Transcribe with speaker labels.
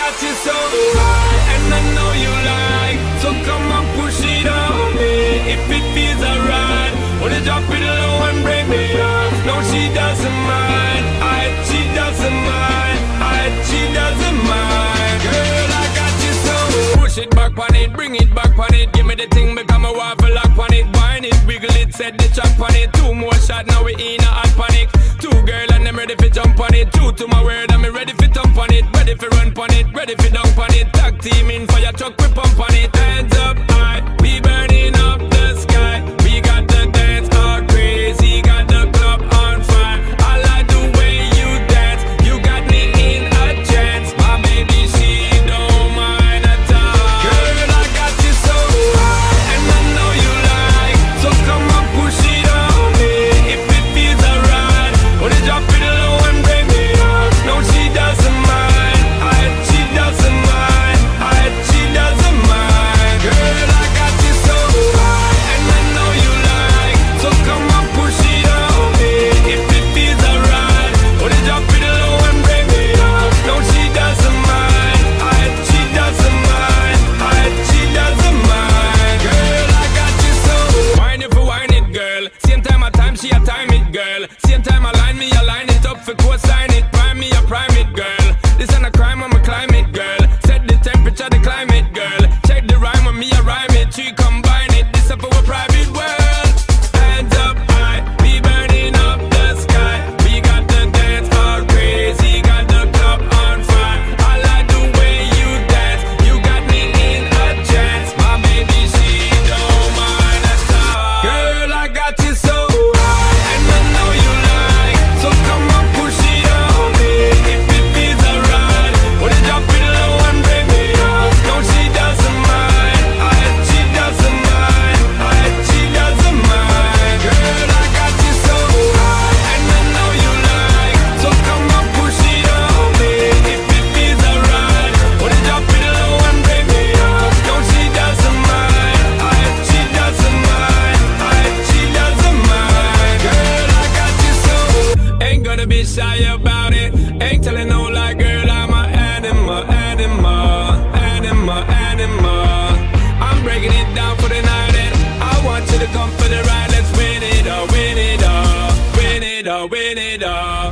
Speaker 1: got you so high, and I know you like. So come on, push it on me. If it feels alright, wanna drop it low and break me off. No, she doesn't mind. She doesn't mind. She doesn't mind. Girl, I got you so. Push it back on it, bring it back on it. Give me the thing, become a waffle lock on it. Wine it, wiggle it, set the chop on it. Two more shots, now we in a hot panic. Two girl and I'm ready for jump on it. True to my word, I'm ready for thump on it. Ready for run on it, ready for dunk on it. Tag team in fire truck, we pump on it. Hands up high, we burning up the sky. We got the dance all crazy, got the club on fire. I like the way you dance, you got me in a trance. My baby, she don't mind at all. Girl, I got you so high, and I know you like. So come on, push it on me. If it feels alright, wanna drop it low and break me off. No, she doesn't mind. She doesn't mind. She doesn't mind. Girl, I got you so high, and I know you like. So come on, push it on me. If it feels alright, wanna drop it low and break me off. No, she doesn't mind. She doesn't mind. She doesn't mind. Girl, I got you so. Wine it for wine it, girl. Same time a time, she a time it, girl. Same time I line me, I line it up for cosign it. Prime me, I prime it, girl. This ain't a crime, I'm a climate, girl. Set the temperature, the climate, girl. Check the rhyme on me, I rhyme it. She combine it, this up our private world. Hands up high, we burning up the sky. We got the dance all crazy, got the club on fire. I like the way you dance, you got me in a trance. My baby, she don't mind at all. Girl, I got you so high, and I know you like. So come on, push it on me. If it feels alright, wanna drop it low and break me off. No, she doesn't mind. She doesn't mind. She doesn't mind. Girl, I got you so high, and I know you like. So come on, push it on me. If it feels alright, wanna drop it low and break me off. No, she doesn't mind. She doesn't mind. She doesn't mind. Girl, I got you so. Ain't gonna be shy about it. Ain't telling no lie, girl, I'm a animal, animal, animal, animal. I'm breaking it down for the night, and I want you to come for the ride. Let's win it all, win it all, win it all, win it all.